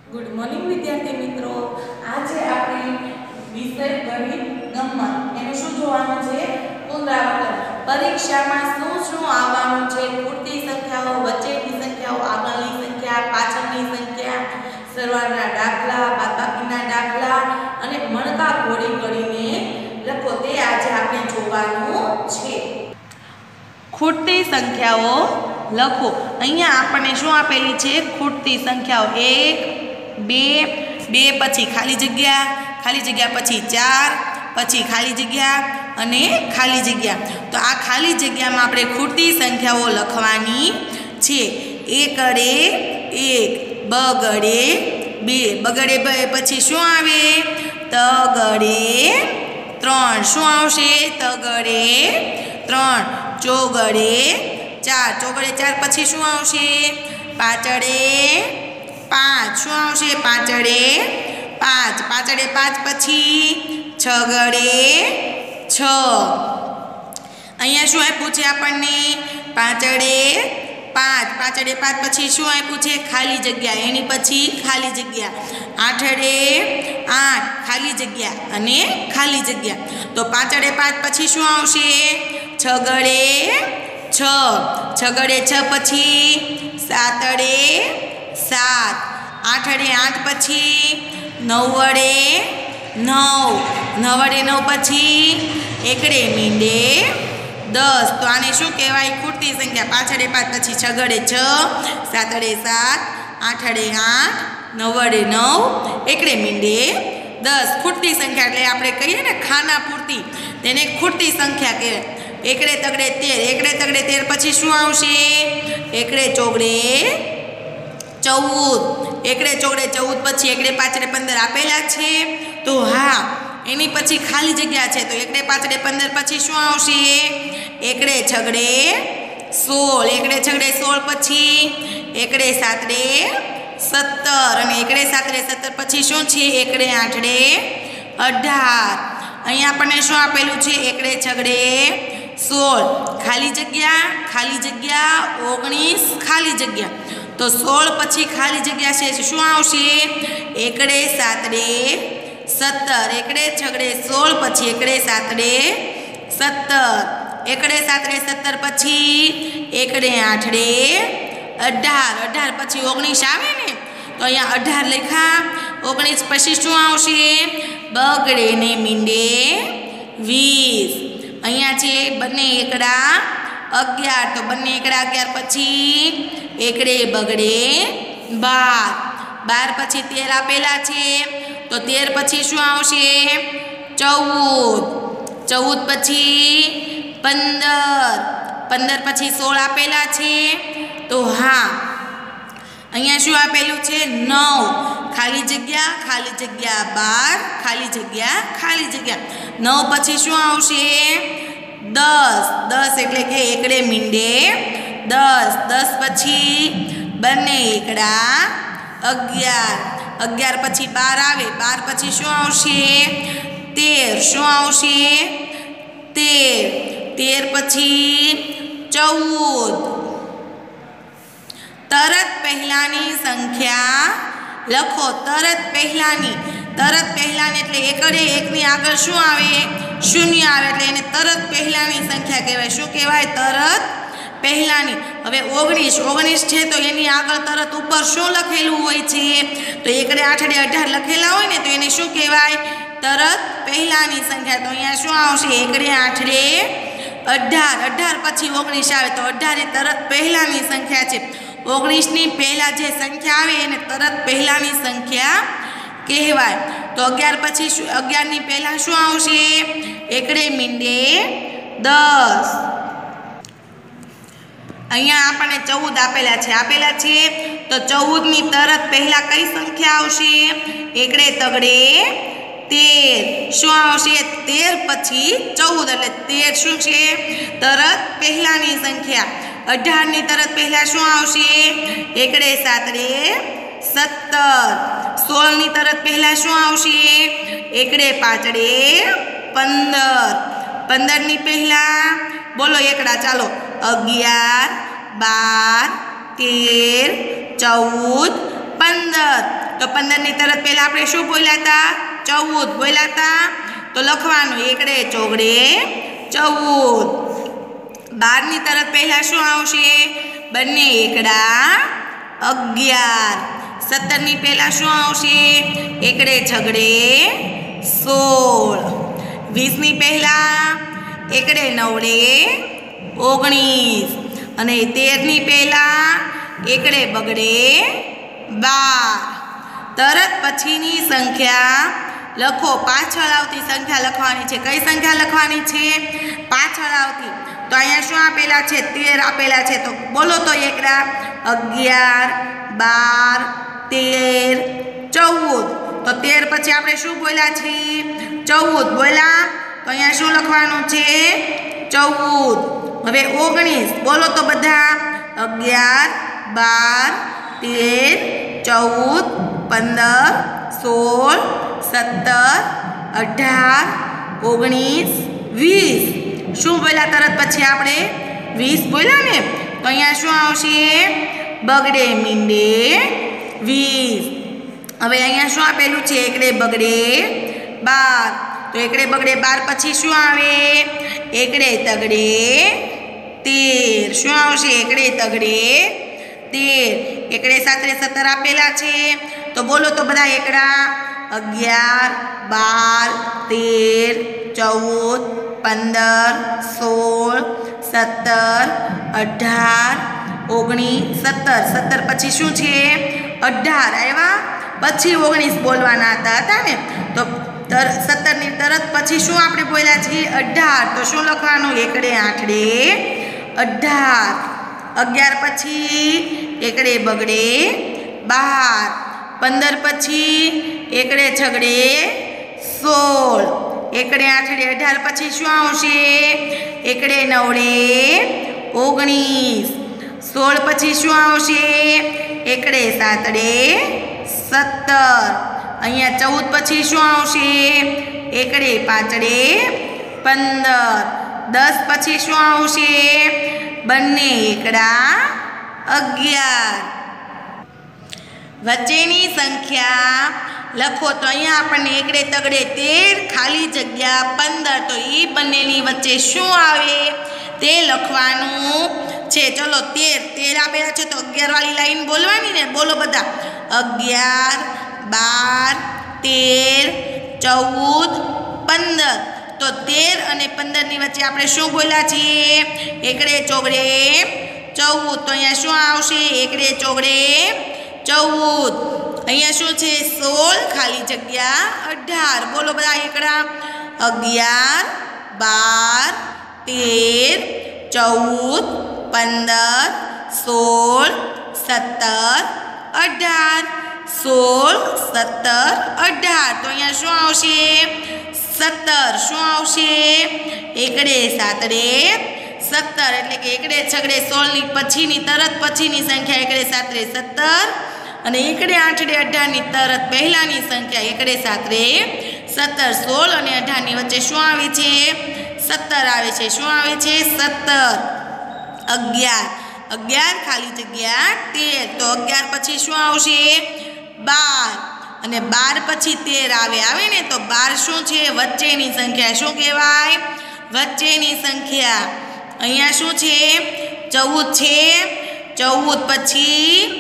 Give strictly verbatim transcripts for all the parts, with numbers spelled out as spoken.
Good morning વિદ્યાર્થી મિત્રો। આજે આપણે વિષય ગણિત ગમ્મત એનું શું જોવાનું છે? પુનરાવર્તન। પરીક્ષામાં શું શું આવવાનું છે? ખૂટતી સંખ્યાઓ, વચ્ચેની સંખ્યાઓ, આગળની સંખ્યા, પાછળની સંખ્યા, સરવાળાના દાખલા, બાદબાકીના દાખલા અને મણકા ઘોડી કરીને લખો તે આજે આપણે જોવાનું છે। ખૂટતી સંખ્યાઓ લખો। અહીંયા આપણને શું આપેલી છે? ખૂટતી સંખ્યાઓ એક બે બે પછી ખાલી જગ્યા, ખાલી જગ્યા પછી ચાર, પછી ખાલી જગ્યા અને ખાલી જગ્યા। તો આ ખાલી જગ્યામાં આપણે ખૂટતી સંખ્યાઓ લખવાની છે। એકડે એક, બગડે બે, બગડે બે પછી શું આવે? તગડે ત્રણ, શું આવશે? તગડે ત્રણ, ચોગડે ચાર, ચોગડે ચાર પછી શું આવશે? પાછળે પાંચ, શું આવશે? પાછળે પાંચ, પાછળે પાંચ પછી છગડે છ। અહીંયા શું આપ્યું છે આપણને? પાછળે પાંચ, પાછળે પાંચ પછી શું આપ્યું છે? ખાલી જગ્યા, એની પછી ખાલી જગ્યા, આઠડે આઠ, ખાલી જગ્યા અને ખાલી જગ્યા। તો પાછળે પાંચ પછી શું આવશે? છગડે છ, છગડે છ પછી સાતડે સાત, આઠડે આઠ પછી નવડે નવ, નવડે નવ પછી એકડે મીંડે દસ। તો આને શું કહેવાય? ખૂટતી સંખ્યા। પાછળે પાંચ પછી છગડે છ, સાતડે સાત, આઠડે આઠ, નવડે નવ, એકડે મીંડે દસ। ખૂટતી સંખ્યા એટલે આપણે કહીએ ને ખાના પૂરતી, તેને ખૂટતી સંખ્યા કહેવાય। એકડે તગડે તેર, એકડે તગડે તેર પછી શું આવશે? એકડે ચોગડે ચૌદ, એકડે ચોગડે ચૌદ પછી એકડે પાછળે પંદર આપેલા છે? તો હા, એની પછી ખાલી જગ્યા છે, તો એકડે પાછળે પંદર પછી શું આવશે? એકડે છગડે સોળ, એકડે છગડે સોળ પછી એકડે સાતડે સત્તર અને એકડે સાતડે સત્તર પછી શું છે? એકડે આઠડે અઢાર। અહીંયા આપણને શું આપેલું છે? એકડે છગડે સોળ, ખાલી જગ્યા, ખાલી જગ્યા ઓગણીસ, ખાલી જગ્યા। તો સોળ પછી ખાલી જગ્યા છે, શું આવશે? એકડે સાતડે સત્તર, એકડે છગડે સોળ પછી એકડે સાતડે સત્તર, એકડે સાતડે સત્તર પછી એકડે આઠડે અઢાર, અઢાર પછી ઓગણીસ આવે ને? તો અહીંયા અઢાર લખ્યા, ઓગણીસ પછી શું આવશે? બગડે ને મીંડે વીસ। અહીંયા છે બંને એકડા અગિયાર, તો બંને એકડા અગિયાર પછી એકડે બગડે બાર, બાર પછી તેર આપેલા છે, તો તેર પછી શું આવશે? ચૌદ, ચૌદ પછી પંદર, પંદર પછી સોળ આપેલા છે, તો હા અહીંયા શું આપેલું છે? નવ, ખાલી જગ્યા, ખાલી જગ્યા બાર, ખાલી જગ્યા, ખાલી જગ્યા નવ પછી શું આવશે? દસ, દસ એટલે કે એકડે મીંડે દસ, દસ પછી બંને એકડા અગિયાર, અગિયાર પછી બાર આવે, બાર પછી શું આવશે? તેર, શું આવશે? તેર, તેર પછી ચૌદ। તરત પહેલાની સંખ્યા લખો। તરત પહેલાની, તરત પહેલાની એટલે એકડે એકની આગળ શું આવે? શૂન્ય આવે, એટલે એને તરત પહેલાની સંખ્યા કહેવાય। શું કહેવાય? તરત પહેલાની। હવે ઓગણીસ, ઓગણીસ છે તો એની આગળ તરત ઉપર શું લખેલું હોય છે? તો એકડે આઠડે અઢાર લખેલા હોય ને, તો એને શું કહેવાય? તરત પહેલાની સંખ્યા। તો અહીંયા શું આવશે? એકડે આઠડે અઢાર, અઢાર પછી ઓગણીસ આવે, તો અઢાર એ તરત પહેલાની સંખ્યા છે। ઓગણીસની પહેલાં જે સંખ્યા આવે એને તરત પહેલાંની સંખ્યા કહેવાય। તો અગિયાર પછી શું? અગિયારની પહેલાં શું આવશે? એકડે મીંડે દસ। અહીંયા આપણને ચૌદ આપેલા છે, આપેલા છે તો ચૌદની તરત પહેલાં કઈ સંખ્યા આવશે? એકડે તગડે તેર, શું આવશે? તેર પછી ચૌદ એટલે તેર શું છે? તરત પહેલાંની સંખ્યા। અઢારની તરત પહેલાં શું આવશે? એકડે સાતડે સત્તર, સોળની તરત પહેલાં શું આવશે? એકડે પાછળે પંદર, પંદરની પહેલાં બોલો એકડા, ચાલો અગિયાર, બાર, તેર, ચૌદ, પંદર। तो पंदर नी तरत पहला आपणे शुं बोल्या था? चौदह बोल्या था। तो लखवानुं एकड़े चौगड़े चौदह। बार नी तरत पहला शुं आवशे? बंने एकड़ा अगियार। सत्तर नी पहला शुं आवशे? एकड़े छगड़े सोल। वीस नी पहला एकड़े नवड़े ओगनीस अने तेर नी पहला एकड़े बगड़े बार। तरत पछीनी संख्या लखो। पाछळ आवती संख्या लखवानी छे। कई संख्या लखवानी छे? पाछळ आवती। तो अहींया शुं आपेला छे? तेर आपेला छे। तो बोलो तो एकड़ा अगियार, बार, तेर, चौदह। तो तेर पछी आपणे शुं बोल्या छीए? चौदह बोल्या। तो अहींया शुं लखवानुं छे? चौदह। हवे ओगनीस बोलो तो बधा। अगियार, बार, तेर, चौदह, पंदर, सोल, सत्तर, अठार, ओगनीस, वीस। शुं बोल्या तरत पछी आपणे? वीस बोल्या ने। तो अहींया शुं आवशे? बगड़े मींडे वीस। हवे अहींया शुं आपेलुं छे? एकड़े बगड़े बार। तो एकड़े बगड़े बार पछी शुं आवे? एकड़े तगड़े तेर। शुं आवशे? एकड़े तगड़े तेर। एकड़े सातरे सत्तर आपेला छे। तो बोलो तो बधा एकड़ा। अगियार, बार, तेर, चौदह, पंदर, सोल, सत्तर, अठार, ओगनीस, सत्तर। सत्तर पछी शुं छे? अठार आव्या। पछी ओगनीस बोलवाना हता ने। तो तर सत्तर नी तरत पछी शुं आपणे बोल्या छीए? अठार। तो शुं लखवानुं? एकड़े आठड़े अठार। अगियार पछी एकड़े बगड़े बार। पंदर पछी एकड़े छगड़े सोल। एकड़े आठड़े अठार पछी शुं आवशे? एकड़े नवड़े ओगनीस। सोल पछी शुं आवशे? एकड़े सातड़े सत्तर। अहींया चौदह पछी शुं आवशे? एकड़े पांचड़े पंदर। दस पछी शुं आवशे? बंने एकड़ा अगियार। वच्चेनी संख्या लखो। तो अहींया आपणे एकड़े तगड़े तेर खाली जग्या पंदर। तो ई बंनेनी वच्चे शुं आवे ते लखवानुं छे। चलो तेर तेर आपेला छे तो अगियार वाली लाइन बोलवानी ने। बोलो बधा। अगियार, बार, तेर, चौदह, पंदर। तो तेर अने पंदर नी वच्चे आपणे शुं बोल्या छीए? एकड़े चौगड़े चौदह। तो अहींया शुं आवशे? एकड़े चौगड़े चौदह। अहींया शुं छे? सोल खाली जग्या अठार। बोलो बधा एकड़ा। अगियार, बार, तेर, चौदह, पंदर, सोल, सत्तर, अठार। सोल, सत्तर, अठार। तो अहींया शुं आवशे? सत्तर। शुं आवशे? एकड़े सातड़े सत्तर। एटले के एकड़े छगड़े सोल नी पछीनी तरत पछीनी संख्या एकड़े सातरे सत्तर अने एकड़े आठड़े अठार नी तरत पहेलानी संख्या एकड़े सातरे सत्तर। सोल अने अठार नी वच्चे शुं आवे छे? सत्तर आवे छे। शुं आवे छे? सत्तर। अगियार। अगियार खाली जग्या तेर। तो अगियार पछी शुं आवशे? बार। अने बार पछी तेर आवे आवे ने। तो बार शुं छे? वच्चेनी संख्या। शुं कहेवाय? वच्चेनी संख्या। अहींया शुं छे? चौदह छे। चौदह पछी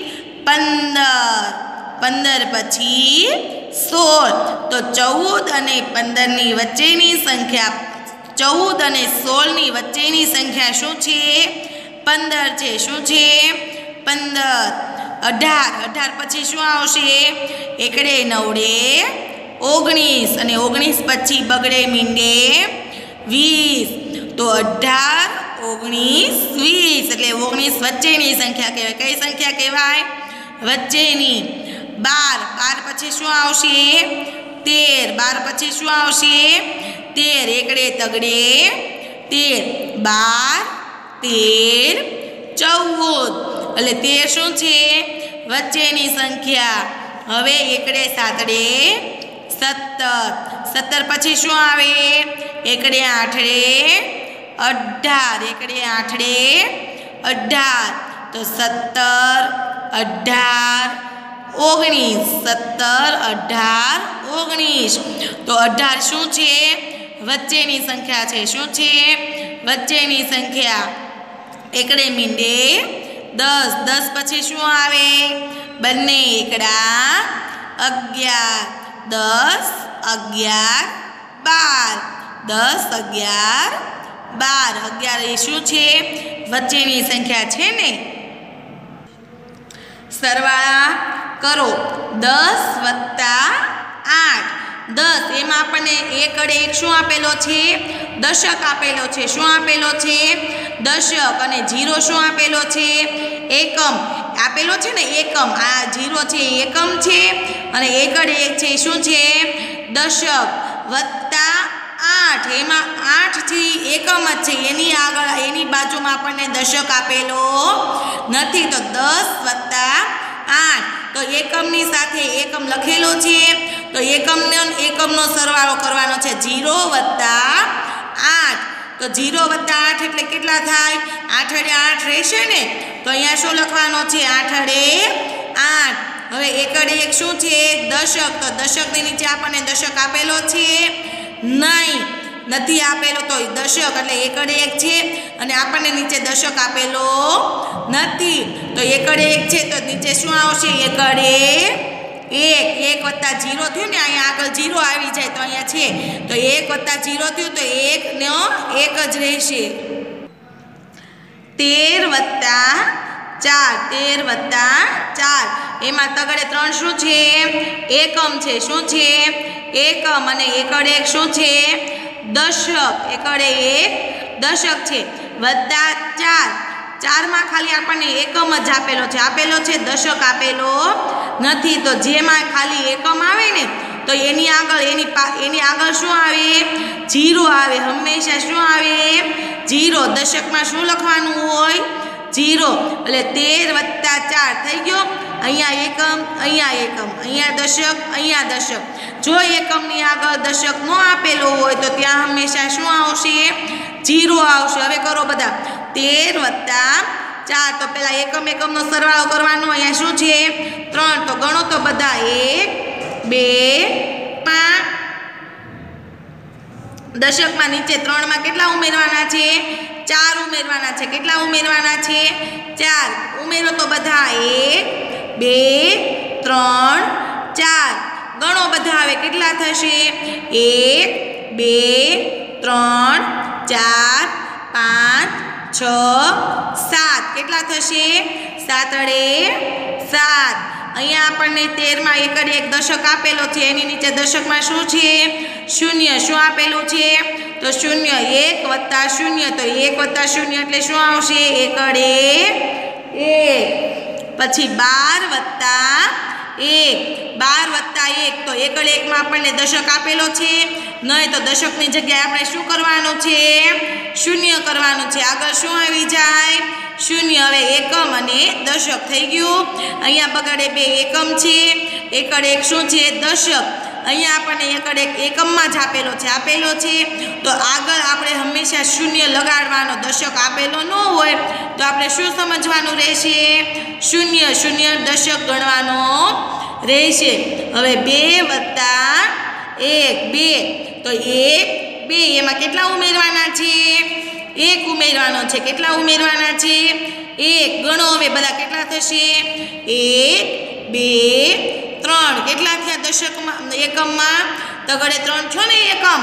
पंदर। पंदर पछी सोल। तो चौदह अने पंदर नी वच्चेनी संख्या चौदह अने सोल नी वच्चेनी संख्या शुं छे? पंदर छे। शुं छे? पंदर। अठार। अठार पछी शुं आवशे? एकड़े नवड़े ओगनीस अने ओगनीस पछी बगड़े मींडे वीस। तो अठार, ओगनीस, वीस एटले ओगनीस वच्चेनी संख्या कहेवाय। कई संख्या कहेवाय? वच्चेनी। बार। बार पछी शुं आवशे? तेर। बार पछी शुं आवशे? तेर। एकड़े तगड़े तेर। बार, तेर, चौदह एटले तेर शुं छे? वच्चेनी संख्या। हवे एकड़े सातड़े सत्तर। सत्तर पछी शुं आवे? एकड़े आठड़े अठार। एकड़े आठड़े अठार। तो सत्तर, अठार, ઓગણીસ, સત્તર, અઢાર, ઓગણીસ. તો અઢાર શું છે? વચ્ચેની સંખ્યા છે. શું છે? વચ્ચેની સંખ્યા. એકડે મીંડે દસ. દસ પછી શું આવે? બંને એકડા અગિયાર. દસ, અગિયાર, બાર. દસ, અગિયાર, બાર. અગિયાર એ શું છે? વચ્ચેની સંખ્યા છે ને. સરવાળા કરો. દસ વત્તા આઠ. દસ એમાં આપણને એક અડે એક શું આપેલો છે? દશક આપેલો છે. શું આપેલો છે? દશક. અને જીરો શું આપેલો છે? એકમ આપેલો છે ને. એકમ. આ જીરો છે એકમ છે અને એક અડે એક છે શું છે? દશક. વત્તા આઠ એમાં આઠ છે એકમ જ છે. એની આગળ એની બાજુમાં આપણને દશક આપેલો નથી. તો દસ વત્તા આઠ. તો એકમની સાથે એકમ લખેલો છે. તો એકમનો એકમનો સરવાળો કરવાનો છે. જીરો વત્તા આઠ. તો જીરો વત્તા આઠ એટલે કેટલા થાય? આઠ અડે આઠ રહેશે ને. તો અહીંયા શું લખવાનો છે? આઠ અડે આઠ. હવે એક અડે એક શું છે? દશક. તો દશકની નીચે આપણને દશક આપેલો છે નહીં. નથી આપેલો. તો દશક એટલે એક અડે એક છે અને આપણને નીચે દશક આપેલો નથી. તો એક અડે એક છે તો નીચે શું આવશે? એક અડે એક. એક વત્તા જીરો થયું ને. અહીંયા આગળ જીરો આવી જાય તો અહીંયા છે. તો એક વત્તા જીરો થયું તો એક નો એક જ રહેશે. તેર વત્તા ચાર. તેર વત્તા ચાર એમાં તગડે ત્રણ શું છે? એકમ છે. શું છે? એકમ. અને એક અડે એક શું છે? દશક. એક અડે એક દશક છે. વત્તા ચાર. ચારમાં ખાલી આપણને એકમ જ આપેલો છે. આપેલો છે દશક આપેલો નથી. તો જેમાં ખાલી એકમ આવે ને તો એની આગળ એની એની આગળ શું આવે? જીરો આવે. હંમેશા શું આવે? જીરો. દશકમાં શું લખવાનું હોય? જીરો. એટલે તેર વત્તા ચાર થઈ ગયો. અહીંયા એકમ, અહીંયા એકમ, અહીંયા દશક, અહીંયા દશક. જો એકમની આગળ દશક ન આપેલો હોય તો ત્યાં હંમેશા શું આવશે? જીરો આવશે. હવે કરો બધા. તેર વત્તા ચાર. તો પેલા એકમ એકમનો સરવાળો કરવાનો. અહીંયા શું છે? ત્રણ. તો ગણો તો બધા. એક, બે, પાંચ. દશકમાં નીચે ત્રણમાં કેટલા ઉમેરવાના છે? ચાર ઉમેરવાના છે. કેટલા ઉમેરવાના છે? ચાર. ઉમેરો તો બધા. એક, બે, ત્રણ, ચાર. ગણો બધા. હવે કેટલા થશે? એક, બે, ત્રણ, ચાર, પાંચ, છ, સાત. કેટલા થશે? સાત અડે સાત. અહીંયા આપણને તેરમાં એક અડે એક દશક આપેલો છે. એની નીચે દશકમાં શું છે? શૂન્ય. શું આપેલું છે? તો શૂન્ય. એક વત્તા શૂન્ય. તો એક વત્તા શૂન્ય એટલે શું આવશે? એક અડે એક. પછી બાર વત્તા એક. બાર વત્તા એક. તો એક અડે એકમાં આપણને દશક આપેલો છે નહીં. તો દશકની જગ્યાએ આપણે શું કરવાનું છે? શૂન્ય કરવાનું છે. આગળ શું આવી જાય? શૂન્ય. હવે એકમ અને દશક થઈ ગયું. અહીંયા બગડે બે એકમ છે. એક અડે એક શું છે? દશક. અહીંયા આપણને એક અડે એક એકમમાં જ આપેલો છે. આપેલો છે તો આગળ આપણે હંમેશા શૂન્ય લગાડવાનો. દશક આપેલો ન હોય તો આપણે શું સમજવાનું રહેશે? શૂન્ય. શૂન્ય દશક ગણવાનો રહેશે. હવે બે વત્તા એક. બે. તો એક, બે એમાં કેટલા ઉમેરવાના છે? એક ઉમેરવાનો છે. કેટલા ઉમેરવાના છે? એક. ગણો હવે બધા. કેટલા થશે? એક, બે, ત્રણ. કેટલા થયા દશકમાં? એકમમાં તગડે ત્રણ છો ને એકમ.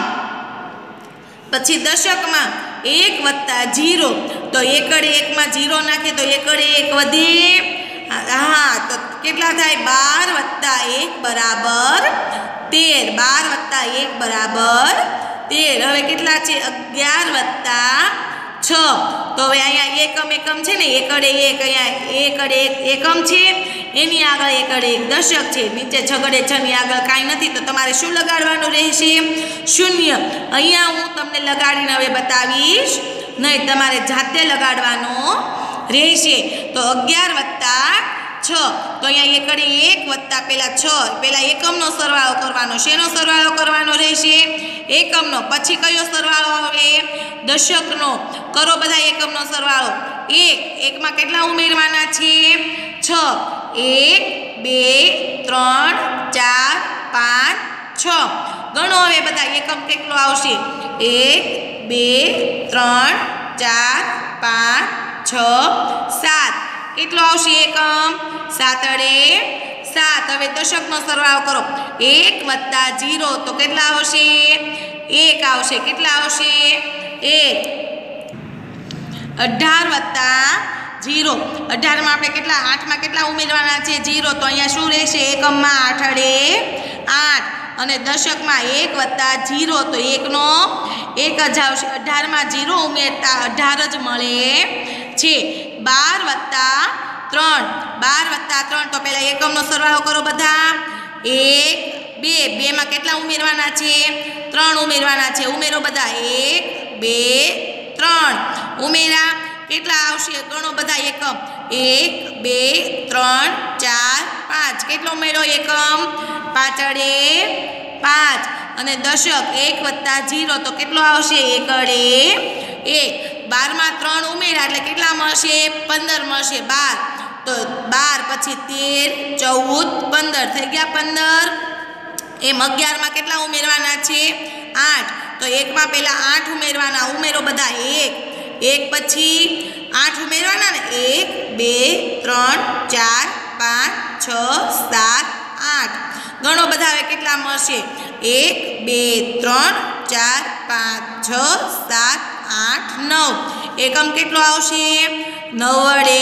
પછી દશકમાં એક વત્તા જીરો. તો એક અડે એકમાં જીરો નાખે તો એક અડે એક વધે. હા. તો કેટલા થાય? બાર વત્તા એક બરાબર તેર. બાર વત્તા એક બરાબર તેર. હવે કેટલા છે? અગિયાર વત્તા છ. તો હવે અહીંયા એકમ એકમ છે ને. એક અડે એક. અહીંયા એક અડે એક એકમ છે. એની આગળ એક અડે એક દશક છે. નીચે છગડે છ ની આગળ કાંઈ નથી. તો તમારે શું લગાડવાનું રહેશે? શૂન્ય. અહીંયા હું તમને લગાડીને હવે બતાવીશ નહીં. તમારે જાતે લગાડવાનો રહેશે. તો અગિયાર વત્તા છ. તો અહીંયા એક અડે એક વત્તા પેલા છ. પેલા એકમનો સરવાળો કરવાનો. શેનો સરવાળો કરવાનો રહેશે? એકમનો. પછી કયો સરવાળો આવે? દશકનો. કરો બધા એકમનો સરવાળો. એક. એકમાં કેટલા ઉમેરવાના છે? છ. એક બે ત્રણ ચાર પાંચ છ ગણો હવે બધા એકમ કેટલો આવશે એક બે ત્રણ ચાર પાંચ છ સાત કેટલો આવશે એકમ સાતડે સાત હવે દશકનો સરવાળો કરો એક વત્તા જીરો તો કેટલા આવશે એક આવશે કેટલા આવશે એક અઢાર વત્તા જીરો અઢારમાં આપણે કેટલા આઠમાં કેટલા ઉમેરવાના છે જીરો તો અહીંયા શું રહેશે એકમમાં આઠડે આઠ અને દશકમાં એક વત્તા જીરો તો એકનો એક જ આવશે અઢારમાં જીરો ઉમેરતા અઢાર જ મળે છે બાર વત્તા ત્રણ બાર વત્તા ત્રણ તો પહેલાં એકમનો સરવાળો કરો બધા એક બે બેમાં કેટલા ઉમેરવાના છે ત્રણ ઉમેરવાના છે ઉમેરો બધા એક બે ત્રણ ઉમેરા કેટલા આવશે ગણો બધા એકમ એક બે ત્રણ ચાર પાંચ કેટલો ઉમેરો એકમ પાછળે પાંચ અને દશક એક વત્તા જીરો તો કેટલો આવશે એકડે એક બારમાં ત્રણ ઉમેરા એટલે કેટલા મળશે પંદર મળશે બાર તો બાર પછી તેર ચૌદ પંદર થઈ ગયા પંદર એમ અગિયારમાં કેટલા ઉમેરવાના છે આઠ તો એકમાં પહેલાં આઠ ઉમેરવાના ઉમેરો બધા એક એક પછી આઠ ઉમેરવાના ને એક બે ત્રણ ચાર પાંચ છ સાત આઠ ગણો બધા હવે કેટલા મળશે એક બે ત્રણ ચાર પાંચ છ સાત આઠ નવ એકમ કેટલો આવશે નવ વડે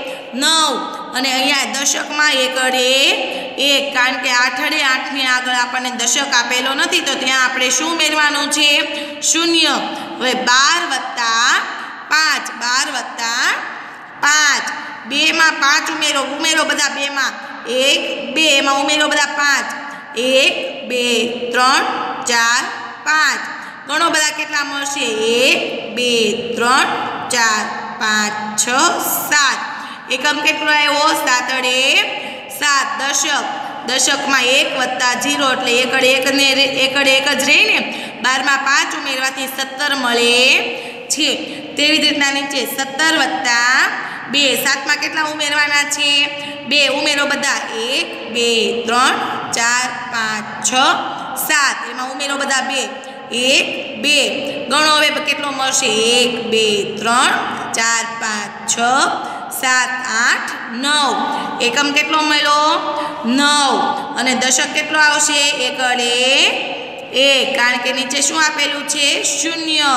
નવ અને અહીંયા દશકમાં એકડે એક કારણ કે આઠડે આઠની આગળ આપણને દશક આપેલો નથી તો ત્યાં આપણે શું ઉમેરવાનું છે શૂન્ય હવે બાર વત્તા પાંચ બાર વત્તા પાંચ બેમાં પાંચ ઉમેરો ઉમેરો બધા બેમાં એક બે એમાં ઉમેરો બધા પાંચ એક બે ત્રણ ચાર પાંચ ગણો બધા કેટલા મળશે એક બે ત્રણ ચાર પાંચ છ સાત એકમ કેટલો આવ્યો સાતડે સાત દશક દશકમાં એક વત્તા જીરો એટલે એકડ એકને એકડ એક જ રહે ને બારમાં પાંચ ઉમેરવાથી સત્તર મળે છે તેવી જ રીતના નીચે સત્તર વત્તા બે સાતમાં કેટલા ઉમેરવાના છે બે ઉમેરો બધા એક બે ત્રણ ચાર પાંચ છ સાત એમાં ઉમેરો બધા બે એક બે ગણો હવે કેટલો મળશે એક બે ત્રણ ચાર પાંચ છ સાત આઠ નવ એકમ કેટલો મળ્યો નવ અને દશક કેટલો આવશે એકડે એક કારણ કે નીચે શું આપેલું છે શૂન્ય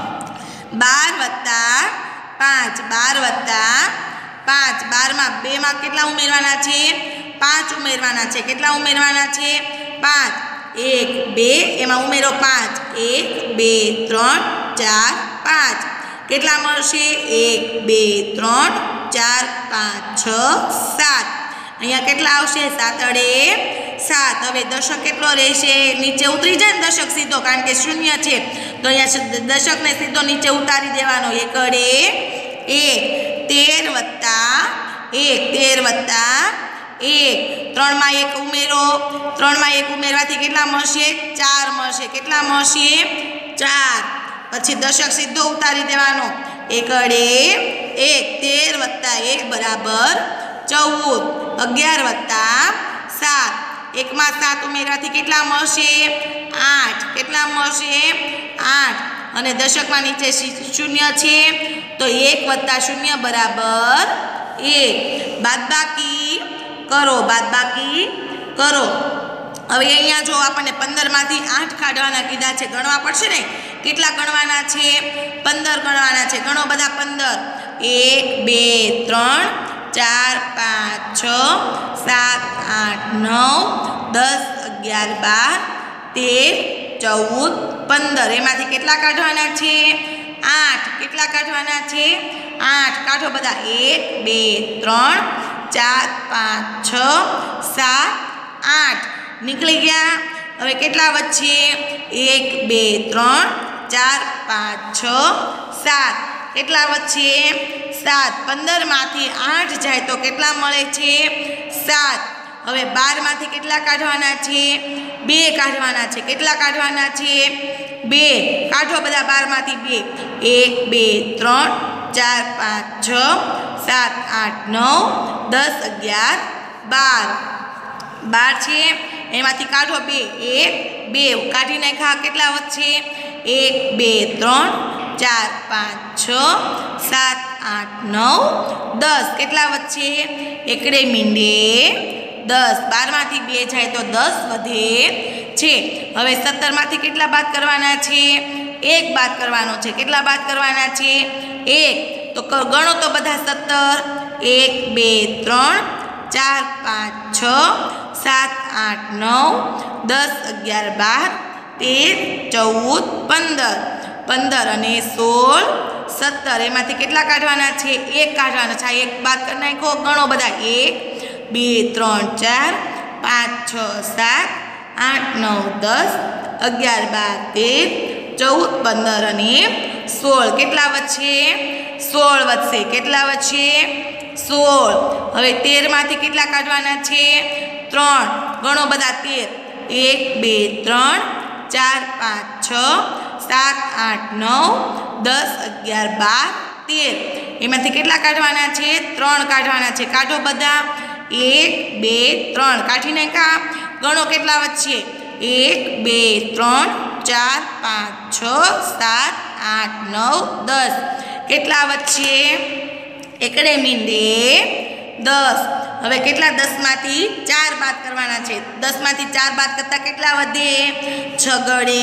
બાર વત્તા પાંચ બાર વત્તા પાંચ બારમાં બેમાં કેટલા ઉમેરવાના છે પાંચ ઉમેરવાના છે કેટલા ઉમેરવાના છે પાંચ એક બે એમાં ઉમેરો પાંચ એક બે ત્રણ ચાર પાંચ કેટલા મળશે એક બે ત્રણ ચાર પાંચ છ સાત અહીંયા કેટલા આવશે સાતડે સાત હવે દશક કેટલો રહેશે નીચે ઉતરી જાય ને દશક સીધો કારણ કે શૂન્ય છે તો અહીંયા દશકને સીધો નીચે ઉતારી દેવાનો એકડે એક તેર વત્તા એક તેર વત્તા એક ત્રણમાં એક ઉમેરો ત્રણમાં એક ઉમેરવાથી કેટલા મળશે ચાર મળશે કેટલા મળશે ચાર પછી દશક સીધો ઉતારી દેવાનો એકડે એક તેર વત્તા એક બરાબર ચૌદ અગિયાર વત્તા સાત એકમાં સાત ઉમેરવાથી કેટલા મળશે આઠ કેટલા મળશે આઠ અને દશકમાં નીચે શૂન્ય છે તો એક વત્તા શૂન્ય બરાબર એક બાદબાકી કરો બાદબાકી કરો હવે અહીંયા જો આપણને પંદરમાંથી આઠ કાઢવાના કીધા છે ગણવા પડશે ને કેટલા ગણવાના છે પંદર ગણવાના છે ગણો બધા પંદર એક બે ત્રણ ચાર પાંચ છ સાત આઠ નવ દસ અગિયાર બાર તેર ચૌદ પંદર એમાંથી કેટલા કાઢવાના છે આઠ કેટલા કાઢવાના છે આઠ કાઢો બધા એક બે ત્રણ ચાર પાંચ છ સાત આઠ નીકળી ગયા હવે કેટલા વચ્ચે એક બે ત્રણ ચાર પાંચ છ સાત કેટલા વચ્ચે સાત પંદરમાંથી આઠ જાય તો કેટલા મળે છે સાત હવે બારમાંથી કેટલા કાઢવાના છે બે કાઢવાના છે કેટલા કાઢવાના છે બે કાઢો બધા બારમાંથી બે એક બે ત્રણ ચાર પાંચ છ સાત આઠ નવ દસ અગિયાર બાર બાર છે એમાંથી કાઢો બે એક બે કાઢી નાખ્યા કેટલા વધશે એક બે ત્રણ ચાર પાંચ છ સાત આઠ નવ દસ કેટલા વધશે એકડે મીંડે દસ બારમાંથી બે જાય તો દસ વધે છે હવે સત્તરમાંથી કેટલા બાદ કરવાના છે એક બાદ કરવાનો છે કેટલા બાદ કરવાના છે એક તો ગણો તો બધા સત્તર એક બે ત્રણ ચાર પાંચ છ સાત આઠ નવ દસ અગિયાર બાર તેર ચૌદ પંદર પંદર અને સોળ સત્તર એમાંથી કેટલા કાઢવાના છે એક કાઢવાના છે એક બાદ કરી નાખો ગણો બધા એક બે ત્રણ ચાર પાંચ છ સાત આઠ નવ દસ અગિયાર બાર તેર ચૌદ પંદર અને સોળ કેટલા વધશે સોળ વધશે કેટલા વધશે સોળ હવે તેરમાંથી કેટલા કાઢવાના છે ત્રણ ગણો બધા તેર એક બે ત્રણ ચાર પાંચ છ સાત આઠ નવ દસ અગિયાર બાર તેર એમાંથી કેટલા કાઢવાના છે ત્રણ કાઢવાના છે કાઢો બધા એક બે ત્રણ કાઢી નાખ્યા ગણો કેટલા વધશે એક બે ત્રણ ચાર પાંચ છ સાત આઠ નવ દસ કેટલા વધશે એકડે મીંડે દસ હવે કેટલા દસમાંથી ચાર બાદ કરવાના છે દસમાંથી ચાર બાદ કરતાં કેટલા વધે છગડે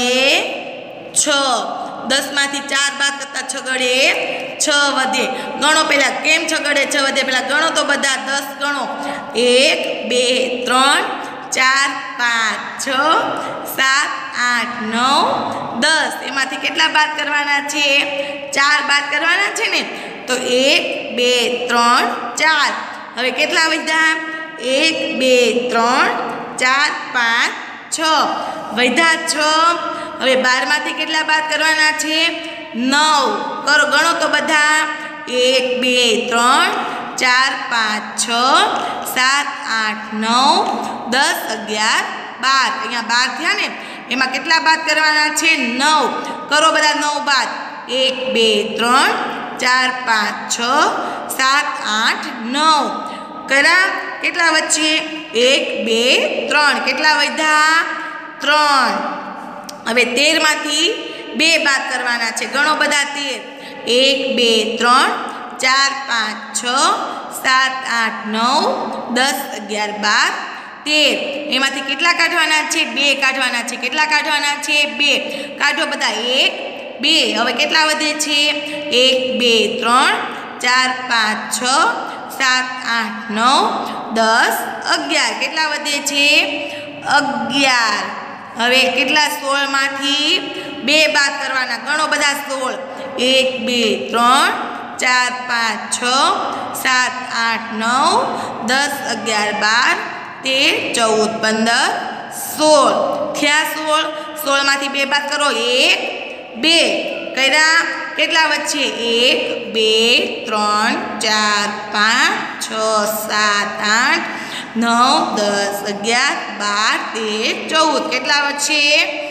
છ દસમાંથી ચાર બાદ કરતાં છગડે છ વધે ગણો પહેલાં કેમ છગડે છ વધે પહેલાં ગણો તો બધા દસ ગણો એક બે ત્રણ ચાર પાંચ છ સાત આઠ નવ દસ એમાંથી કેટલા બાદ કરવાના છે ચાર બાદ કરવાના છે ને તો એક બે ત્રણ ચાર હવે કેટલા વધ્યા એક બે ત્રણ ચાર પાંચ છ વધ્યા છ હવે બારમાંથી કેટલા બાદ કરવાના છે નવ કરો ગણો તો બધા એક બે ત્રણ ચાર પાંચ છ સાત આઠ નવ દસ અગિયાર બાર અહીંયા બાર થયા ને એમાં કેટલા બાદ કરવાના છે નવ કરો બધા નવ બાદ એક બે ત્રણ ચાર પાંચ છ સાત આઠ નવ કર્યા કેટલા વચ્ચે એક બે ત્રણ કેટલા વધ્યા ત્રણ હવે તેરમાંથી બે બાદ કરવાના છે ગણો બધા તેર એક બે ત્રણ ચાર પાંચ છ સાત આઠ નવ દસ અગિયાર બાર તેર એમાંથી કેટલા કાઢવાના છે બે કાઢવાના છે કેટલા કાઢવાના છે બે કાઢો બધા એક બે હવે કેટલા વધે છે એક બે ત્રણ ચાર પાંચ છ સાત આઠ નવ દસ અગિયાર કેટલા વધે છે અગિયાર હવે કેટલા સોળમાંથી બે બાદ કરવાના ગણો બધા સોળ એક બે ત્રણ ચાર પાંચ છ સાત આઠ નવ દસ અગિયાર બાર તેર ચૌદ પંદર સોળ થયા સોળ સોળમાંથી બે બાદ કરો એક બે કર્યા કેટલા વચ્ચે એક બે ત્રણ ચાર પાંચ છ સાત આઠ નવ દસ અગિયાર બાર તેર ચૌદ કેટલા વચ્ચે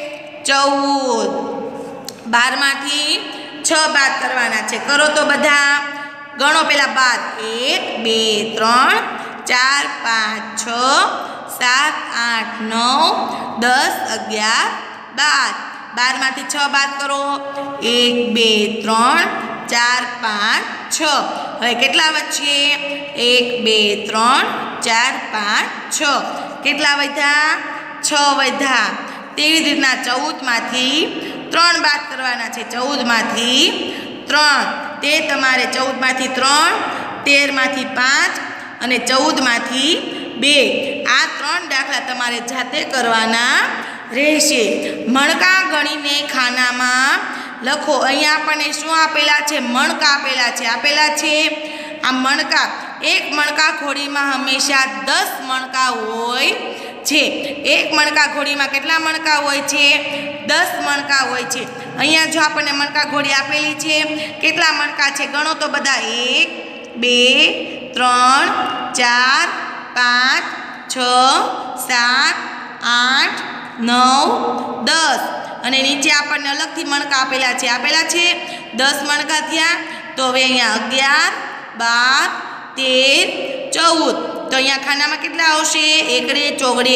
ચૌદ બારમાંથી છ બાદ કરવાના છે કરો તો બધા ગણો પેલા બાર એક બે ત્રણ ચાર પાંચ છ સાત આઠ નવ દસ અગિયાર બાર બારમાંથી છ બાદ કરો એક બે ત્રણ ચાર પાંચ છ હવે કેટલા વચ્ચે એક બે ત્રણ ચાર પાંચ છ કેટલા વધ્યા છ વધ્યા તેવી જ રીતના ચૌદમાંથી ત્રણ બાદ કરવાના છે ચૌદમાંથી ત્રણ તે તમારે ચૌદમાંથી ત્રણ તેરમાંથી પાંચ અને ચૌદમાંથી બે આ ત્રણ દાખલા તમારે જાતે કરવાના રહેશે મણકા ગણીને ખાનામાં લખો અહીંયા આપણને શું આપેલા છે મણકા આપેલા છે આપેલા છે આ મણકા એક મણકા ઘોડીમાં હંમેશા દસ મણકા હોય છે એક મણકા ઘોડીમાં કેટલા મણકા હોય છે દસ મણકા હોય છે અહીંયા જો આપણને મણકા ઘોડી આપેલી છે કેટલા મણકા છે ગણો તો બધા એક બે ત્રણ ચાર પાંચ છ સાત આઠ નવ દસ અને નીચે આપણને અલગથી મણકા આપેલા છે આપેલા છે દસ મણકા થયા તો હવે અહીંયા અગિયાર બાર તેર ચૌદ તો અહીંયા ખાનામાં કેટલા આવશે? એકડે ચોગડે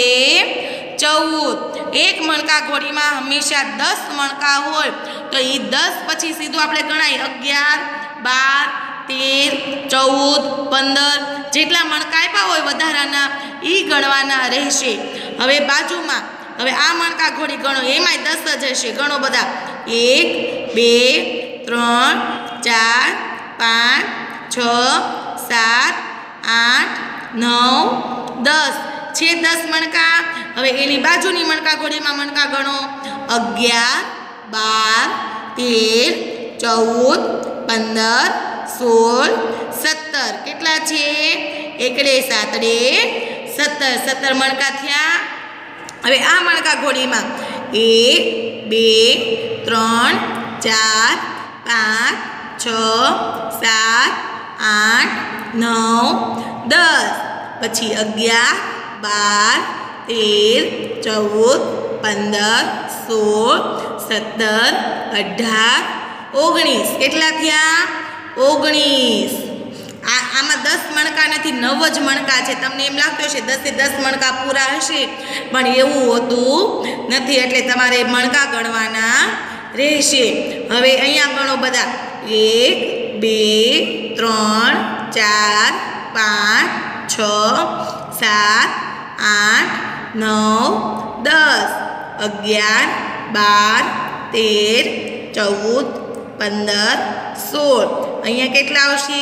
ચૌદ. એક મણકા ઘોડીમાં હંમેશા દસ મણકા હોય તો એ દસ પછી સીધું આપણે ગણાય અગિયાર, બાર, તેર, ચૌદ, પંદર જેટલા મણકા આપ્યા હોય વધારાના એ ગણવાના રહેશે. હવે બાજુમાં હવે આ મણકા ઘોડી ગણો, એમાંય દસ જ હશે. ગણો બધા. એક, બે, ત્રણ, ચાર, પાંચ, છ, સાત, આઠ, નવ, દસ છે દસ મણકા. હવે એની બાજુની મણકા ઘોડીમાં મણકા ગણો. અગિયાર, બાર, તેર, ચૌદ, પંદર, સોળ, સત્તર. કેટલા છે? એકડે સાતડે સત્તર. સત્તર મણકા થયા. હવે આ મણકા ઘોડીમાં એક, બે, ત્રણ, ચાર, પાંચ, છ, સાત, આઠ, નવ, દસ. પછી અગિયાર, બાર, તેર, ચૌદ, પંદર, સોળ, સત્તર, અઢાર, ઓગણીસ. કેટલા થયા? ઓગણીસ. આ આમાં દસ મણકા નથી, નવ જ મણકા છે. તમને એમ લાગતું હશે દસે દસ મણકા પૂરા હશે, પણ એવું હોતું નથી. એટલે તમારે મણકા ગણવાના રહેશે. હવે અહીંયા ગણો બધા. એક, બે, ત્રણ, ચાર, પાંચ, છ, સાત, આઠ, નવ, દસ, અગિયાર, બાર, તેર, ચૌદ, પંદર, સોળ. અહીંયા કેટલા આવશે?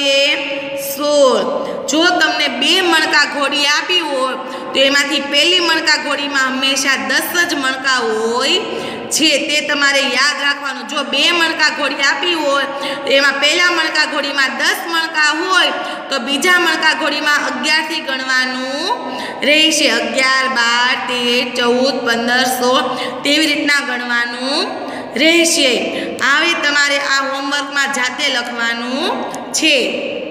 સોળ. જો તમને બે મણકા ઘોડી આપી હોય તો એમાંથી પહેલી મણકા ઘોડીમાં હંમેશા દસ જ મણકા હોય છે, તે તમારે યાદ રાખવાનું. જો બે મણકા ઘોડી આપી હોય તો એમાં પહેલા મણકા ઘોડીમાં દસ મણકા હોય તો બીજા મણકા ઘોડીમાં અગિયારથી ગણવાનું રહેશે. અગિયાર, બાર, તેર, ચૌદ, પંદર, સોળ તેવી રીતના ગણવાનું રહેશે. આવી તમારે આ હોમવર્કમાં જાતે લખવાનું છે.